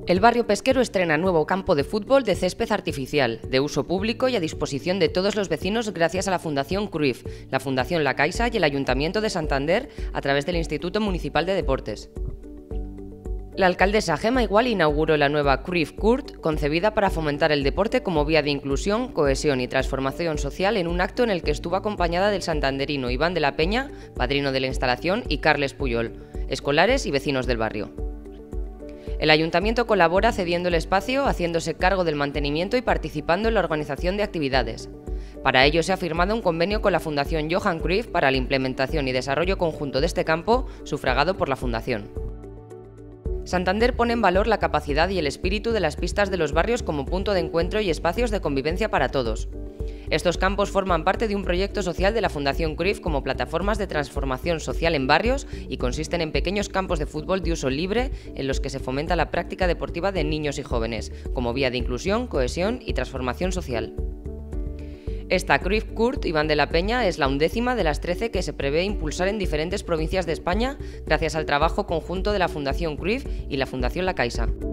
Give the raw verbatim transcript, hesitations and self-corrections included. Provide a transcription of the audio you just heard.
El barrio pesquero estrena nuevo campo de fútbol de césped artificial, de uso público y a disposición de todos los vecinos gracias a la Fundación Cruyff, la Fundación La Caixa y el Ayuntamiento de Santander a través del Instituto Municipal de Deportes. La alcaldesa Gemma Igual inauguró la nueva Cruyff Court, concebida para fomentar el deporte como vía de inclusión, cohesión y transformación social en un acto en el que estuvo acompañada del santanderino Iván de la Peña, padrino de la instalación, y Carles Puyol, escolares y vecinos del barrio. El ayuntamiento colabora cediendo el espacio, haciéndose cargo del mantenimiento y participando en la organización de actividades. Para ello se ha firmado un convenio con la Fundación Johan Cruyff para la implementación y desarrollo conjunto de este campo, sufragado por la Fundación. Santander pone en valor la capacidad y el espíritu de las pistas de los barrios como punto de encuentro y espacios de convivencia para todos. Estos campos forman parte de un proyecto social de la Fundación Cruyff como plataformas de transformación social en barrios y consisten en pequeños campos de fútbol de uso libre en los que se fomenta la práctica deportiva de niños y jóvenes, como vía de inclusión, cohesión y transformación social. Esta Cruyff Court Iván de la Peña es la undécima de las trece que se prevé impulsar en diferentes provincias de España gracias al trabajo conjunto de la Fundación Cruyff y la Fundación La Caixa.